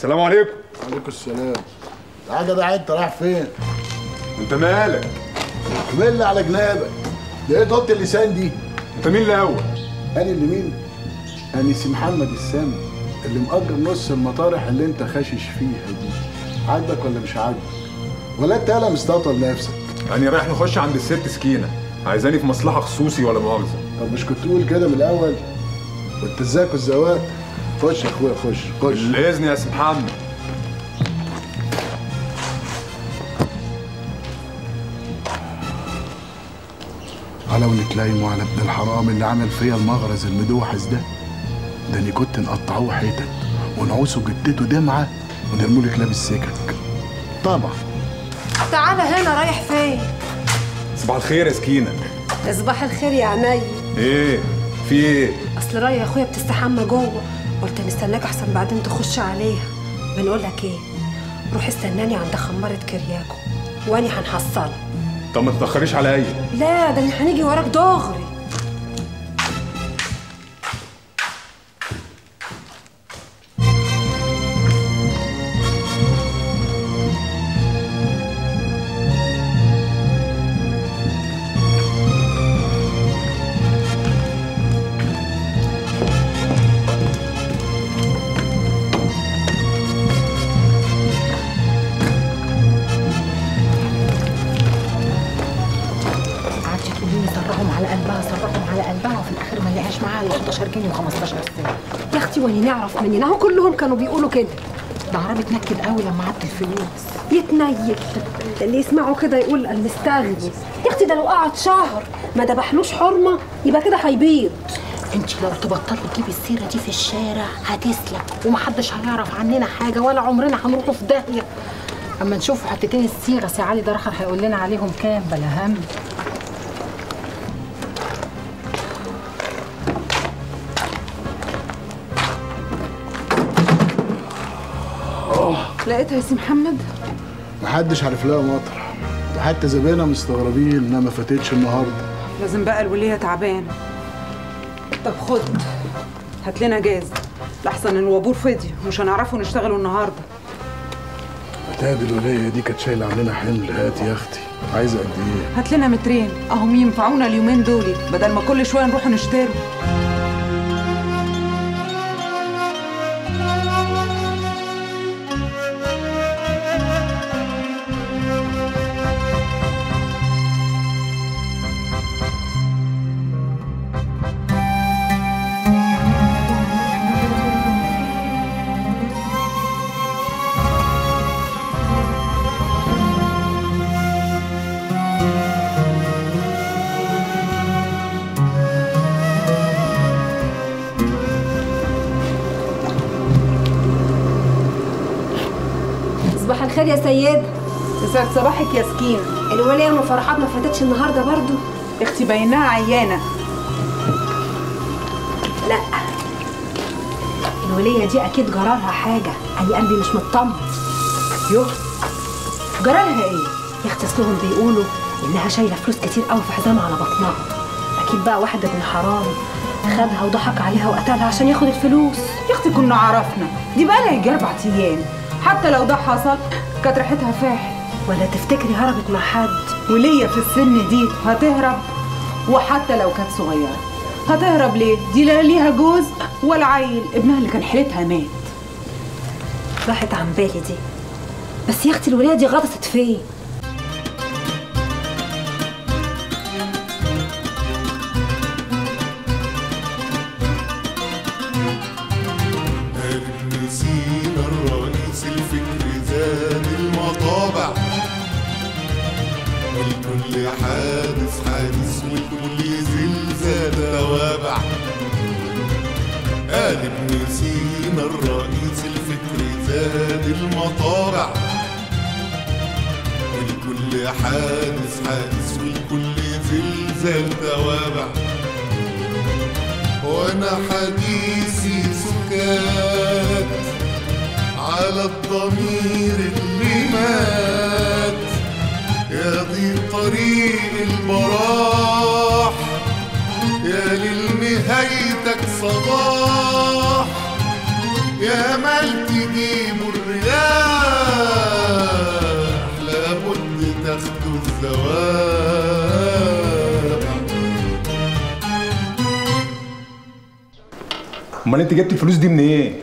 السلام عليكم. وعليكم السلام. يا جدع انت رايح فين؟ انت مالك؟ احملني على جنابك. ده ايه ضبط اللسان دي؟ انت مين الاول؟ انا اللي مين؟ انا سي محمد السامي اللي مأجر نص المطارح اللي انت خاشش فيها دي. عاجبك ولا مش عاجبك؟ ولا انت يالا مستطل نفسك؟ انا رايح نخش عند الست سكينه، عايزاني في مصلحه خصوصي ولا مؤاخذه؟ طب مش كنت تقول كده من الاول؟ وانت ازيك والزواج؟ خش يا اخويا خش. بالاذن يا سي محمد. على ونتلايم وعلى ابن الحرام اللي عمل فيا المغرز المدوحس ده. ده انا كنت نقطعوه حتت ونعوسه جدته دمعه ونرموله كلاب السكك. طبعا. تعالى هنا، رايح فين؟ صباح الخير يا سكينه. صباح الخير يا عيني. ايه؟ في ايه؟ اصل رايح يا اخويا بتستحمى جوه، قلت نستناك احسن بعدين تخش عليها. بنقول لك ايه؟ روح استناني عند خمارة كرياكو واني هنحصلها. طب ما تتاخريش عليا. لا ده احنا هنيجي وراك دغري. وفي الاخر ما لقاش معاها 11 جنيه و15 سنت. يا اختي واني نعرف منين، اهو كلهم كانوا بيقولوا كده. ده عربي اتنكد قوي لما عدت الفلوس. يتنيل اللي يسمعوا كده يقول المستغني. يا اختي ده لو قعد شهر ما دبحلوش حرمه يبقى كده هيبيض. انت لو تبطلي تجيبي السيره دي في الشارع هتسلك ومحدش هيعرف عننا حاجه ولا عمرنا هنروحوا في داهيه. اما نشوف حتتين السيره سي علي درخر هيقول لنا عليهم كام بلا هم. لقيتها يا سي محمد؟ محدش عارف لها مطرح، حتى زباينها مستغربين انها ما فاتتش النهارده. لازم بقى الوليه تعبان. طب خد هات لنا جاز لحسن الوابور فضي ومش هنعرفوا نشتغلوا النهارده. هتقابل الوليه دي كانت شايله عننا حمل. هات يا اختي. عايزه قد ايه؟ هات لنا مترين اهم ينفعونا اليومين دول بدل ما كل شويه نروح نشتري. صباح الخير يا سيدة. يسعد صباحك يا سكينة. الولية ام فرحات ما فاتتش النهارده برضو؟ اختي بايناها عيانة. لا الولية دي اكيد جرالها حاجة، انا قلبي مش مطمن. يوه جرالها ايه؟ يا اختي اصلهم بيقولوا انها شايلة فلوس كتير قوي في حزام على بطنها. اكيد بقى واحد ابن حرام خدها وضحك عليها وقتلها عشان ياخد الفلوس. يا اختي كنا عرفنا دي بقى لها يجي 4 ايام. حتى لو ده حصل كانت ريحتها فاحت. ولا تفتكري هربت مع حد؟ وليا في السن دي هتهرب؟ وحتى لو كانت صغيره هتهرب ليه؟ دي لا ليها جوز ولا عيل، ابنها اللي كان حيلتها مات. راحت عن بالي دي. بس يا اختي الوليه دي غطست فين؟ والكل حادث والكل زلزال توابع. قال ابن سينا الرئيس الفكر زاد المطابع. والكل حادث والكل زلزال توابع. وانا حديثي سكات على الضمير اللي مات. يا دي طريق البراح يا للنهايتك صباح. يا مال تجيب امال انت جبت الفلوس دي منين؟ إيه؟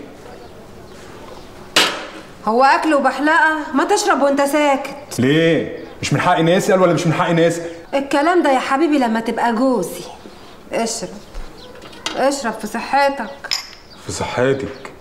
هو اكل وبحلقه؟ ما تشرب وانت ساكت. ليه؟ مش من حقي نسال ولا مش من حقي نسال؟ الكلام ده يا حبيبي لما تبقى جوزي. اشرب اشرب في صحتك. في صحتك.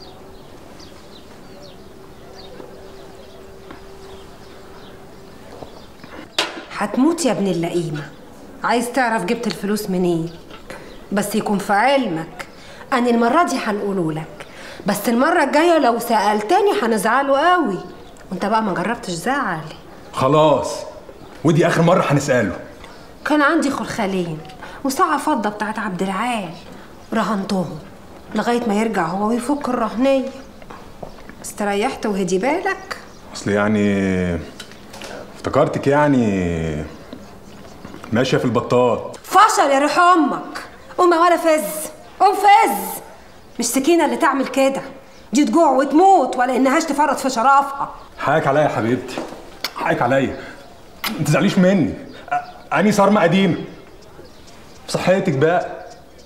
هتموت يا ابن اللئيمه. عايز تعرف جبت الفلوس منين؟ بس يكون في علمك أنا المرة دي هنقوله لك، بس المرة الجاية لو سألتني هنزعله قوي، وانت بقى ما جربتش زعل. خلاص، ودي آخر مرة هنسأله. كان عندي خلخالين وساعة فضة بتاعت عبد العال، رهنتهم لغاية ما يرجع هو ويفك الرهنية. استريحت وهدي بالك؟ أصل يعني افتكرتك يعني ماشية في البطال. فشل يا ريح أمك. قوم ولا فز، قوم فز. مش سكينة اللي تعمل كده، دي تجوع وتموت ولا إنهاش تفرط في شرفها. حقك عليا يا حبيبتي، حقك عليا، ما تزعليش مني، أني صارمة قديمة. صحتك بقى.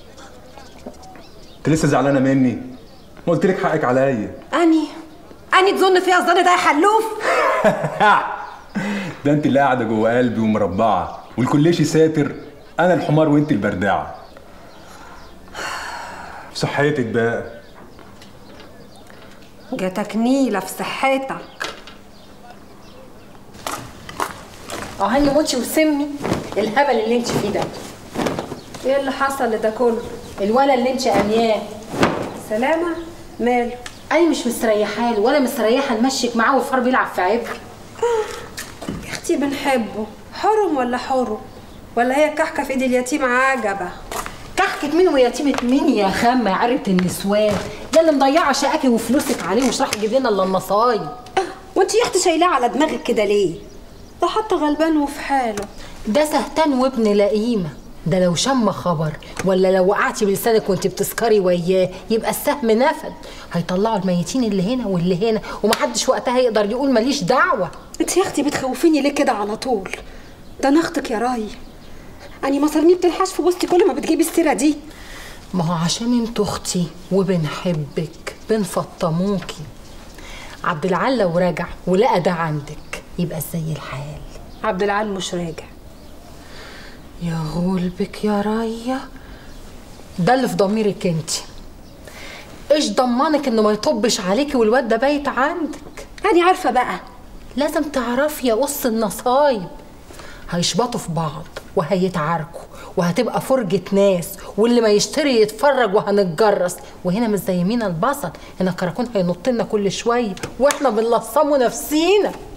أنت لسه زعلانة مني؟ ما قلت لك حقك عليا. أني تظن فيها الظن ده يا حلوف؟ ده أنت اللي قاعدة جوه قلبي ومربعة، والكليشي ساتر، أنا الحمار وأنت البردعة. في صحتك بقى. جاتك نيلة في صحتك. هاني موتي وسمي الهبل اللي انت فيه ده. ايه اللي حصل لده كله؟ الولد اللي انت قانياه. سلامة؟ ماله؟ انا مش مستريحه له ولا مستريحه نمشيك معاه والفار بيلعب في عبري. يا اختي بنحبه، حرم ولا حرم؟ ولا هي كحكه في ايد اليتيم عجبه؟ كحكة مين ويتيمة مين يا خامة يا عرة النسوان؟ يا اللي مضيعة شقاكي وفلوسك عليه ومش راح يجيب لنا الا المصايب. وانت يا اختي شايلاه على دماغك كده ليه؟ ده حتى غلبان وفي حاله. ده سهتان وابن لئيمة، ده لو شم خبر ولا لو وقعتي بلسانك وانت بتسكري وياه يبقى السهم نفد. هيطلعوا الميتين اللي هنا واللي هنا ومحدش وقتها يقدر يقول ماليش دعوة. انت يا اختي بتخوفيني ليه كده على طول؟ ده انا اختك يا راي، أني مصارني بتنحاش في وسطي كل ما بتجيبي السيرة دي. ما هو عشان انت اختي وبنحبك بنفطموكي. عبد العال لو رجع ولقى ده عندك يبقى زي الحال. عبد العال مش راجع. يا غلبك يا رايه، ده اللي في ضميرك انت. ايش ضمنك انه ما يطبش عليكي والواد ده بايت عندك؟ أنا عارفة بقى. لازم تعرفي يا قص النصايب. هيشبطوا في بعض وهيتعاركوا وهتبقى فرجة ناس، واللي ما يشتري يتفرج وهنتجرس. وهنا مش زي مينا البصل، هنا الكراكون هينط لنا كل شويه واحنا بنلصموا نفسينا.